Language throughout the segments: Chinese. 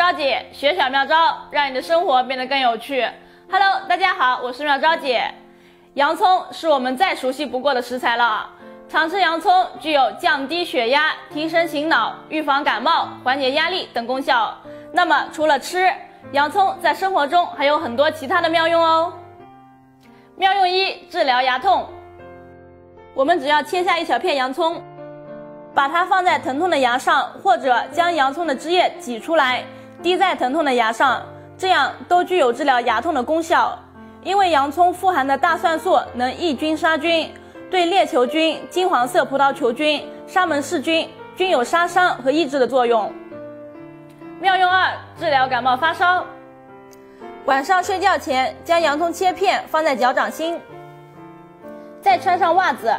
招姐，学小妙招，让你的生活变得更有趣。Hello， 大家好，我是妙招姐。洋葱是我们再熟悉不过的食材了。常吃洋葱具有降低血压、提神醒脑、预防感冒、缓解压力等功效。那么除了吃，洋葱在生活中还有很多其他的妙用哦。妙用一：治疗牙痛。我们只要切下一小片洋葱，把它放在疼痛的牙上，或者将洋葱的汁液挤出来，滴在疼痛的牙上，这样都具有治疗牙痛的功效。因为洋葱富含的大蒜素能抑菌杀菌，对链球菌、金黄色葡萄球菌、沙门氏菌均有杀伤和抑制的作用。妙用二：治疗感冒发烧。晚上睡觉前将洋葱切片放在脚掌心，再穿上袜子。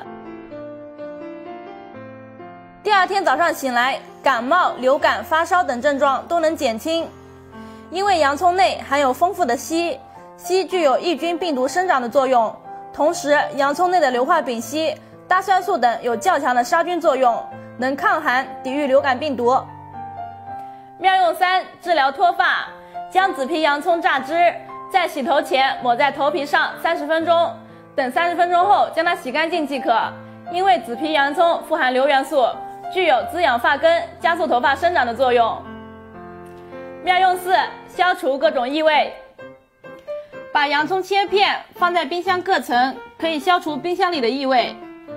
第二天早上醒来，感冒、流感、发烧等症状都能减轻。因为洋葱内含有丰富的硒，硒具有抑菌病毒生长的作用，同时洋葱内的硫化丙烯、大蒜素等有较强的杀菌作用，能抗寒抵御流感病毒。妙用三：治疗脱发。将紫皮洋葱榨汁，在洗头前抹在头皮上30分钟，等30分钟后将它洗干净即可。因为紫皮洋葱富含硫元素，具有滋养发根、加速头发生长的作用。妙用四：消除各种异味。把洋葱切片放在冰箱各层，可以消除冰箱里的异味。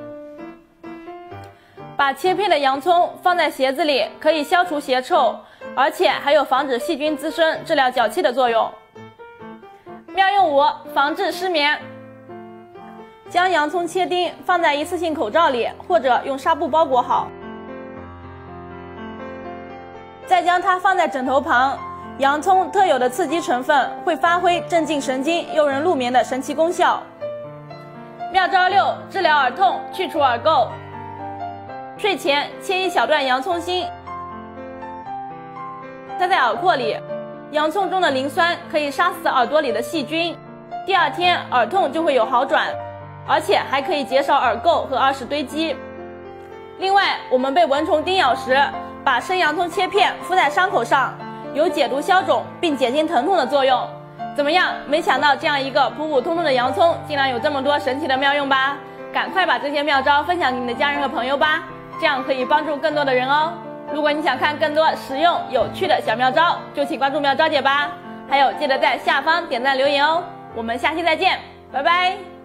把切片的洋葱放在鞋子里，可以消除鞋臭，而且还有防止细菌滋生、治疗脚气的作用。妙用五：防治失眠。将洋葱切丁放在一次性口罩里，或者用纱布包裹好，再将它放在枕头旁。洋葱特有的刺激成分会发挥镇静神经、诱人入眠的神奇功效。妙招六：治疗耳痛，去除耳垢。睡前切一小段洋葱心，塞在耳廓里，洋葱中的磷酸可以杀死耳朵里的细菌，第二天耳痛就会有好转，而且还可以减少耳垢和耳屎堆积。另外，我们被蚊虫叮咬时，把生洋葱切片敷在伤口上，有解毒消肿并减轻疼痛的作用。怎么样？没想到这样一个普普通通的洋葱竟然有这么多神奇的妙用吧？赶快把这些妙招分享给你的家人和朋友吧，这样可以帮助更多的人哦。如果你想看更多实用有趣的小妙招，就请关注妙招姐吧。还有记得在下方点赞留言哦。我们下期再见，拜拜。